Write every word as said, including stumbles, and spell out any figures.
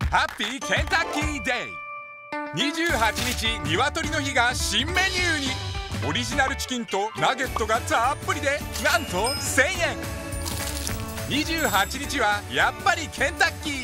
ハッピーケンタッキーデイ。にじゅうはちにち鶏の日が新メニューに。オリジナルチキンとナゲットがたっぷりでなんとせんえん。にじゅうはちにちはやっぱりケンタッキー。